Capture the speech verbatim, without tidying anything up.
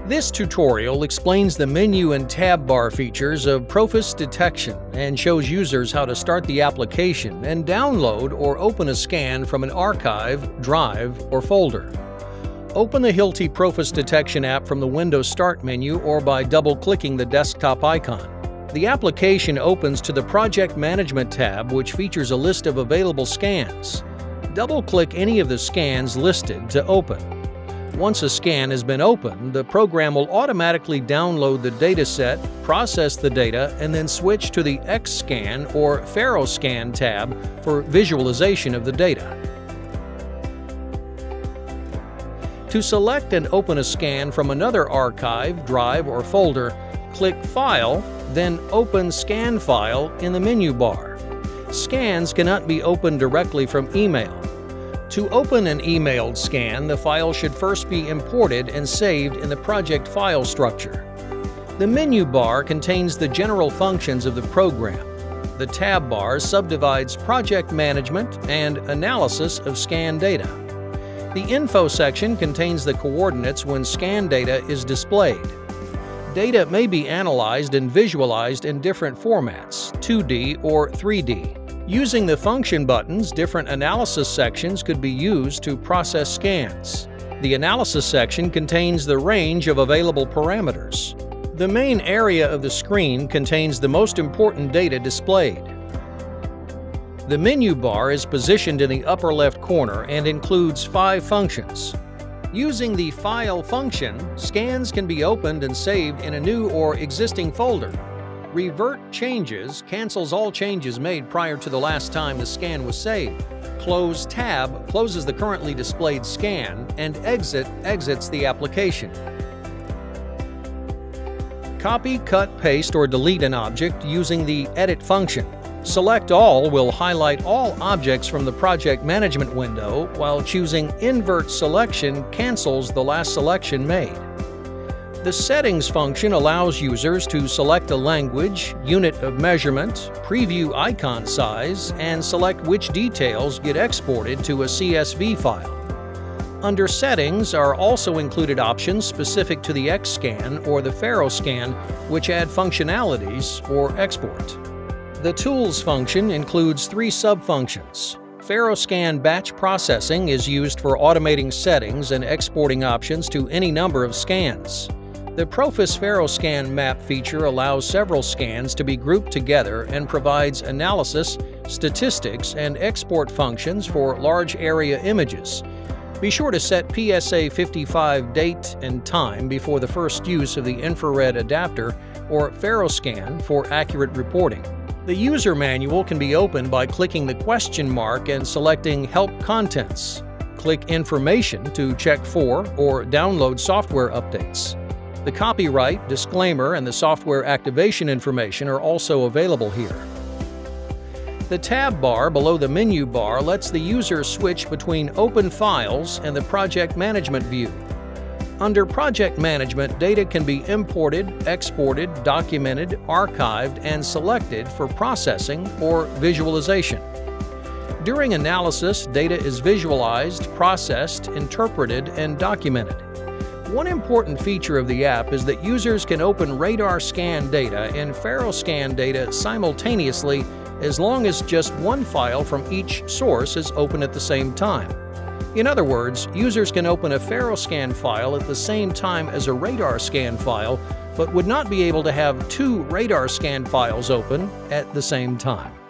This tutorial explains the menu and tab bar features of PROFIS Detection and shows users how to start the application and download or open a scan from an archive, drive, or folder. Open the Hilti PROFIS Detection app from the Windows Start menu or by double-clicking the desktop icon. The application opens to the Project Management tab, which features a list of available scans. Double-click any of the scans listed to open. Once a scan has been opened, the program will automatically download the dataset, process the data, and then switch to the X-Scan or FARO-Scan tab for visualization of the data. To select and open a scan from another archive, drive, or folder, click File, then Open Scan File in the menu bar. Scans cannot be opened directly from email. To open an emailed scan, the file should first be imported and saved in the project file structure. The menu bar contains the general functions of the program. The tab bar subdivides project management and analysis of scan data. The info section contains the coordinates when scan data is displayed. Data may be analyzed and visualized in different formats, two D or three D. Using the function buttons, different analysis sections could be used to process scans. The analysis section contains the range of available parameters. The main area of the screen contains the most important data displayed. The menu bar is positioned in the upper left corner and includes five functions. Using the File function, scans can be opened and saved in a new or existing folder. Revert Changes cancels all changes made prior to the last time the scan was saved. Close Tab closes the currently displayed scan, and Exit exits the application. Copy, cut, paste, or delete an object using the Edit function. Select All will highlight all objects from the Project Management window, while choosing Invert Selection cancels the last selection made. The Settings function allows users to select a language, unit of measurement, preview icon size, and select which details get exported to a C S V file. Under Settings are also included options specific to the X-Scan or the FARO-Scan, which add functionalities or export. The Tools function includes three sub-functions. FARO-Scan Batch Processing is used for automating settings and exporting options to any number of scans. The PROFIS FARO-Scan Map feature allows several scans to be grouped together and provides analysis, statistics, and export functions for large area images. Be sure to set P S A fifty-five date and time before the first use of the infrared adapter or FARO-Scan for accurate reporting. The user manual can be opened by clicking the question mark and selecting Help Contents. Click Information to check for or download software updates. The copyright, disclaimer, and the software activation information are also available here. The tab bar below the menu bar lets the user switch between open files and the project management view. Under Project Management, data can be imported, exported, documented, archived, and selected for processing or visualization. During analysis, data is visualized, processed, interpreted, and documented. One important feature of the app is that users can open radar scan data and FARO-Scan data simultaneously as long as just one file from each source is open at the same time. In other words, users can open a FARO-Scan file at the same time as a radar scan file, but would not be able to have two radar scan files open at the same time.